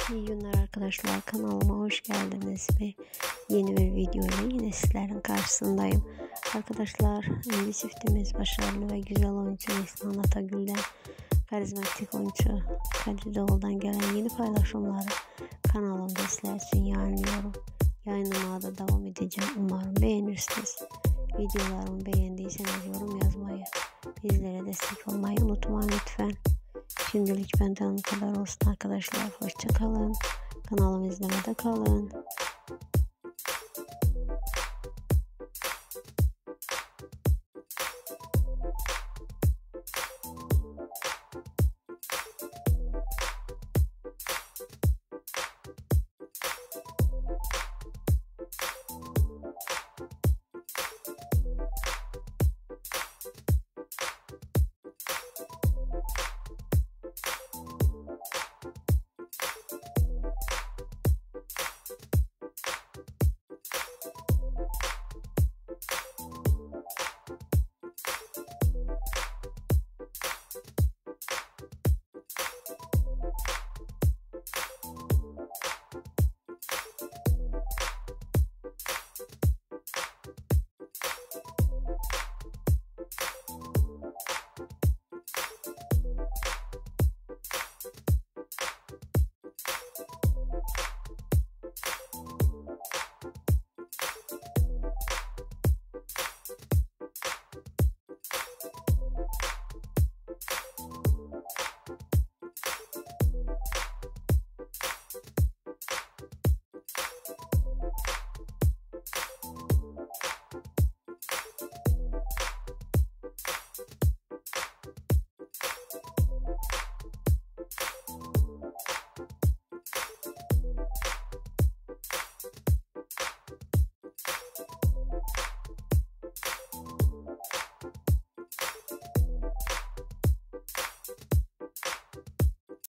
İyi günler arkadaşlar, kanalıma hoş geldiniz ve yeni bir video ile yine sizlerin karşısındayım. Arkadaşlar, ünlü çiftimiz başarılı ve güzel oyuncu Neslihan Atagül'den karizmatik oyuncu Kadir Doğulu'dan gelen yeni paylaşımları kanalımda sizler için yayınlıyorum. Yayınlamaya da devam edeceğim. Umarım beğenirsiniz. Videolarımı beğendiyseniz yorum yazmayı, bizlere destek olmayı unutmayın lütfen. Şimdilik benden bu kadar olsun arkadaşlar. Hoşça kalın. Kanalımı izlemede kalın.